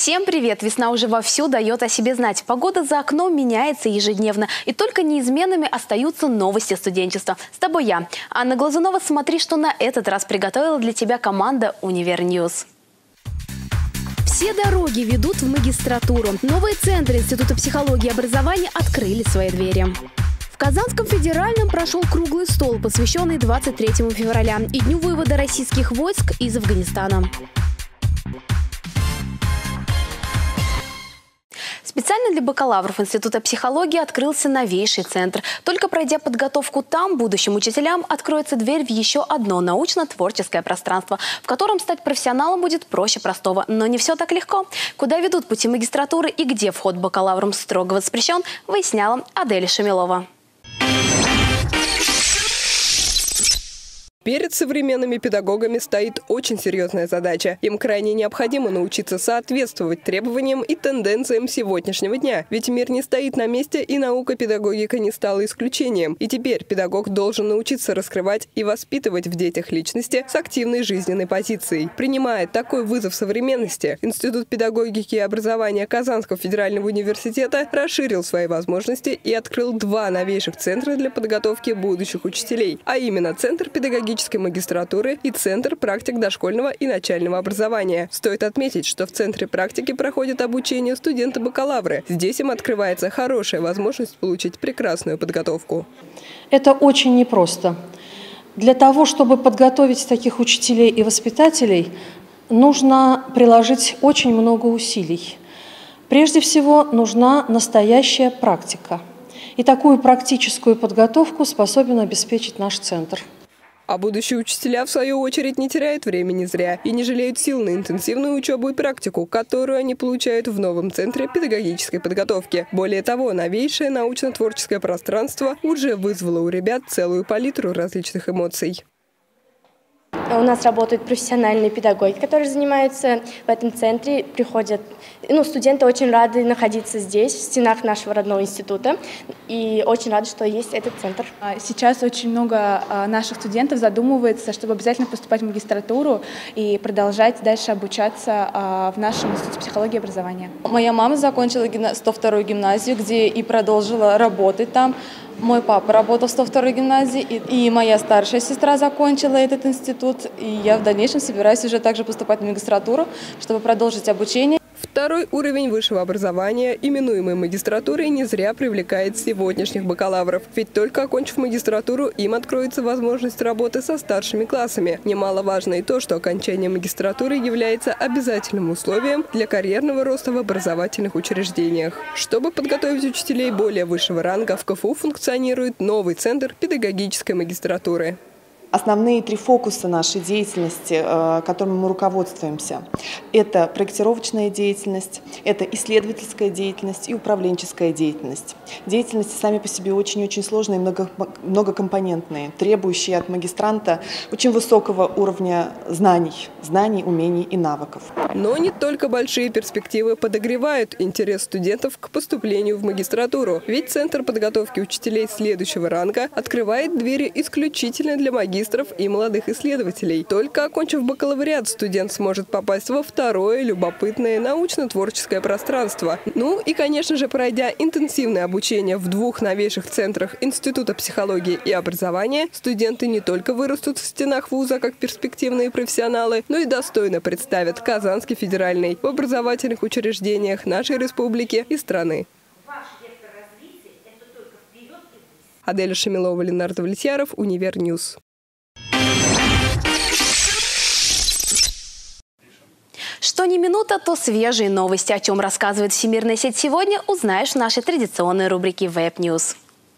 Всем привет! Весна уже вовсю дает о себе знать. Погода за окном меняется ежедневно. И только неизменными остаются новости студенчества. С тобой я, Анна Глазунова. Смотри, что на этот раз приготовила для тебя команда Универньюз. Все дороги ведут в магистратуру. Новые центры Института психологии и образования открыли свои двери. В Казанском федеральном прошел круглый стол, посвященный 23 февраля и Дню вывода российских войск из Афганистана. Специально для бакалавров Института психологии открылся новейший центр. Только пройдя подготовку там, будущим учителям откроется дверь в еще одно научно-творческое пространство, в котором стать профессионалом будет проще простого. Но не все так легко. Куда ведут пути магистратуры и где вход бакалаврам строго воспрещен, выясняла Адель Шамилова. Перед современными педагогами стоит очень серьезная задача. Им крайне необходимо научиться соответствовать требованиям и тенденциям сегодняшнего дня. Ведь мир не стоит на месте, и наука педагогика не стала исключением. И теперь педагог должен научиться раскрывать и воспитывать в детях личности с активной жизненной позицией. Принимая такой вызов современности, Институт педагогики и образования Казанского федерального университета расширил свои возможности и открыл два новейших центра для подготовки будущих учителей, а именно Центр педагогической магистратуры и Центр практик дошкольного и начального образования. Стоит отметить, что в Центре практики проходит обучение студенты-бакалавры. Здесь им открывается хорошая возможность получить прекрасную подготовку. Это очень непросто. Для того, чтобы подготовить таких учителей и воспитателей, нужно приложить очень много усилий. Прежде всего, нужна настоящая практика. И такую практическую подготовку способен обеспечить наш центр. А будущие учителя, в свою очередь, не теряют времени зря и не жалеют сил на интенсивную учебу и практику, которую они получают в новом Центре педагогической подготовки. Более того, новейшее научно-творческое пространство уже вызвало у ребят целую палитру различных эмоций. У нас работают профессиональные педагоги, которые занимаются в этом центре. Приходят, студенты очень рады находиться здесь, в стенах нашего родного института, и очень рады, что есть этот центр. Сейчас очень много наших студентов задумывается, чтобы обязательно поступать в магистратуру и продолжать дальше обучаться в нашем Институте психологии и образования. Моя мама закончила 102-ю гимназию, где и продолжила работать там. Мой папа работал в 102-й гимназии, и моя старшая сестра закончила этот институт. И я в дальнейшем собираюсь уже также поступать в магистратуру, чтобы продолжить обучение. Второй уровень высшего образования, именуемый магистратурой, не зря привлекает сегодняшних бакалавров. Ведь только окончив магистратуру, им откроется возможность работы со старшими классами. Немаловажно и то, что окончание магистратуры является обязательным условием для карьерного роста в образовательных учреждениях. Чтобы подготовить учителей более высшего ранга, в КФУ функционирует новый Центр педагогической магистратуры. Основные три фокуса нашей деятельности, которыми мы руководствуемся, это проектировочная деятельность, это исследовательская деятельность и управленческая деятельность. Деятельности сами по себе очень-очень сложные, многокомпонентные, требующие от магистранта очень высокого уровня знаний, умений и навыков. Но не только большие перспективы подогревают интерес студентов к поступлению в магистратуру. Ведь Центр подготовки учителей следующего ранга открывает двери исключительно для магистров и молодых исследователей. Только окончив бакалавриат, студент сможет попасть во второе любопытное научно-творческое пространство. Ну и, конечно же, пройдя интенсивное обучение в двух новейших центрах Института психологии и образования, студенты не только вырастут в стенах вуза как перспективные профессионалы, но и достойно представят Казанский федеральный в образовательных учреждениях нашей республики и страны. Адель Шамилова, Ленардо Влетьяров, Универньюз. Что ни минута, то свежие новости. О чем рассказывает Всемирная сеть сегодня, узнаешь в нашей традиционной рубрике Web News.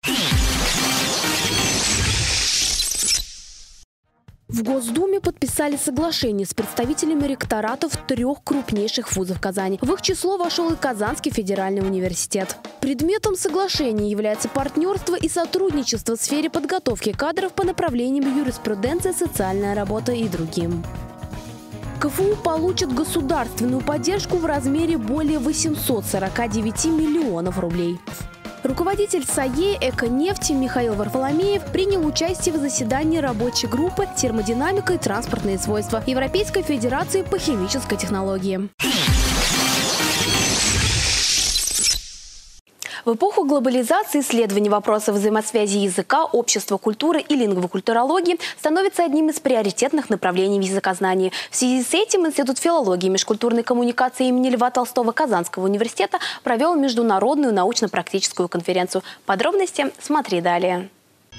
В Госдуме подписали соглашение с представителями ректоратов 3 крупнейших вузов Казани. В их число вошел и Казанский федеральный университет. Предметом соглашения является партнерство и сотрудничество в сфере подготовки кадров по направлениям юриспруденция, социальная работа и другим. КФУ получит государственную поддержку в размере более 849 миллионов рублей. Руководитель САЕ «Эконефти» Михаил Варфоломеев принял участие в заседании рабочей группы «Термодинамика и транспортные свойства» Европейской федерации по химической технологии. В эпоху глобализации исследование вопросов взаимосвязи языка, общества, культуры и лингвокультурологии становится одним из приоритетных направлений в языкознании. В связи с этим Институт филологии и межкультурной коммуникации имени Льва Толстого Казанского университета провел международную научно-практическую конференцию. Подробности смотри далее.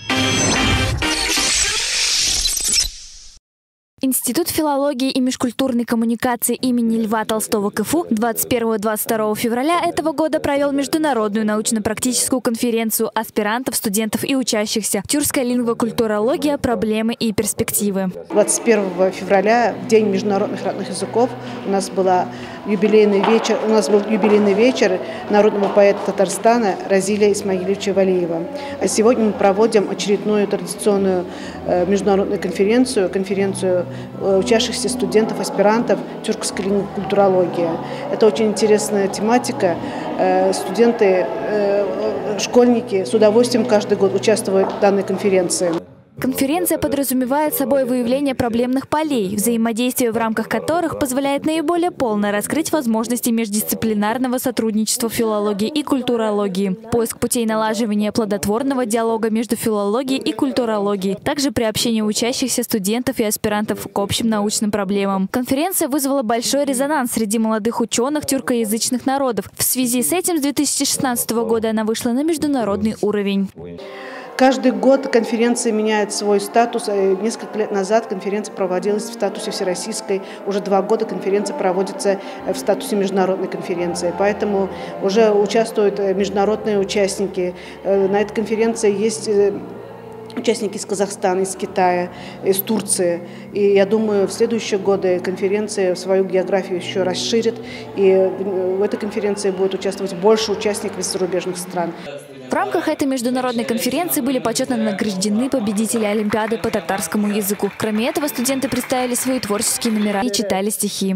Институт филологии и межкультурной коммуникации имени Льва Толстого КФУ 21-22 февраля этого года провел международную научно-практическую конференцию аспирантов, студентов и учащихся «Тюркская лингвокультурология. Проблемы и перспективы». 21 февраля, в День международных родных языков, у нас был юбилейный вечер народного поэта Татарстана Разиля Исмаиловича Валиева. А сегодня мы проводим очередную традиционную международную конференцию учащихся студентов, аспирантов тюркской лингвокультурологии. Это очень интересная тематика. Студенты, школьники с удовольствием каждый год участвуют в данной конференции. Конференция подразумевает собой выявление проблемных полей, взаимодействие в рамках которых позволяет наиболее полно раскрыть возможности междисциплинарного сотрудничества в филологии и культурологии, поиск путей налаживания плодотворного диалога между филологией и культурологией, также приобщение учащихся студентов и аспирантов к общим научным проблемам. Конференция вызвала большой резонанс среди молодых ученых тюркоязычных народов. В связи с этим с 2016 года она вышла на международный уровень. Каждый год конференция меняет свой статус. Несколько лет назад конференция проводилась в статусе всероссийской. Уже 2 года конференция проводится в статусе международной конференции. Поэтому уже участвуют международные участники. На этой конференции есть участники из Казахстана, из Китая, из Турции. И я думаю, в следующие годы конференция свою географию еще расширит. И в этой конференции будет участвовать больше участников из зарубежных стран. В рамках этой международной конференции были почетно награждены победители Олимпиады по татарскому языку. Кроме этого, студенты представили свои творческие номера и читали стихи.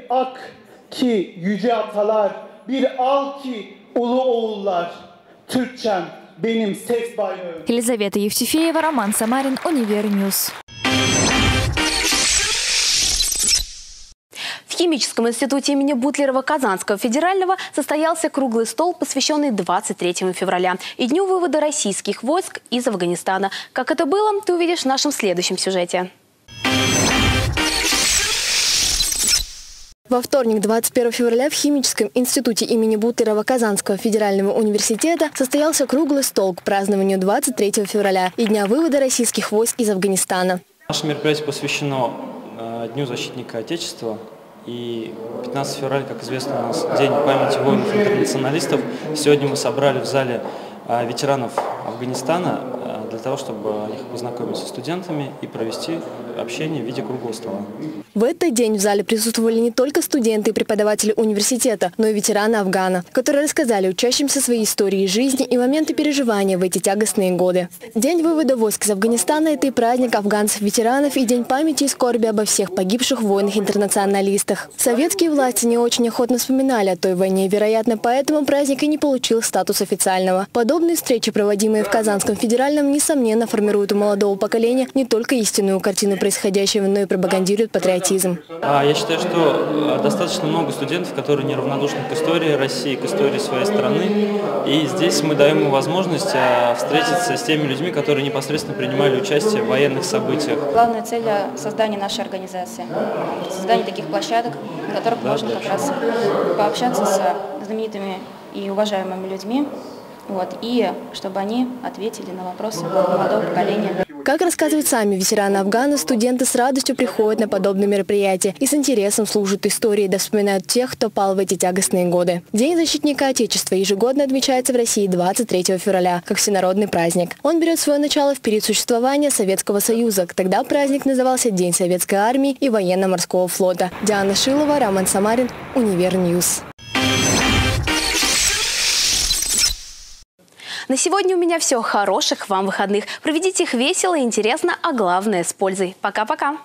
Елизавета Евтефеева, Роман Самарин, Универньюз. В Химическом институте имени Бутлерова Казанского федерального состоялся круглый стол, посвященный 23 февраля и Дню вывода российских войск из Афганистана. Как это было, ты увидишь в нашем следующем сюжете. Во вторник, 21 февраля, в Химическом институте имени Бутлерова Казанского федерального университета состоялся круглый стол к празднованию 23 февраля и Дня вывода российских войск из Афганистана. Наше мероприятие посвящено Дню защитника Отечества. И 15 февраля, как известно, у нас День памяти воинов-интернационалистов. Сегодня мы собрали в зале ветеранов Афганистана для того, чтобы их познакомить со студентами и провести общение в виде круглого стола. В этот день в зале присутствовали не только студенты и преподаватели университета, но и ветераны Афгана, которые рассказали учащимся свои истории жизни и моменты переживания в эти тягостные годы. День вывода войск из Афганистана – это и праздник афганцев-ветеранов, и день памяти и скорби обо всех погибших воинах-интернационалистах. Советские власти не очень охотно вспоминали о той войне, вероятно, поэтому праздник и не получил статус официального. Подобные встречи, проводимые в Казанском федеральном, несомненно, формируют у молодого поколения не только истинную картину происходящего, но и пропагандируют патриотизм. Я считаю, что достаточно много студентов, которые неравнодушны к истории России, к истории своей страны. И здесь мы даем им возможность встретиться с теми людьми, которые непосредственно принимали участие в военных событиях. Главная цель создания нашей организации. Создание таких площадок, на которых можно как раз пообщаться с знаменитыми и уважаемыми людьми. И чтобы они ответили на вопросы молодого поколения. Как рассказывают сами ветераны Афгана, студенты с радостью приходят на подобные мероприятия и с интересом слушают истории, да вспоминают тех, кто пал в эти тягостные годы. День защитника Отечества ежегодно отмечается в России 23 февраля, как всенародный праздник. Он берет свое начало в период существования Советского Союза. Тогда праздник назывался День Советской армии и военно-морского флота. Диана Шилова, Роман Самарин, Универньюз. На сегодня у меня все. Хороших вам выходных. Проведите их весело и интересно, а главное с пользой. Пока-пока.